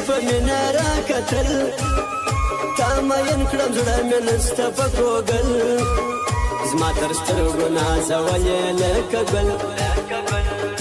په مینه راکتل تا مین کړم زړه مې نسته په کوګل زما تر سترګو نازولې لکه ګل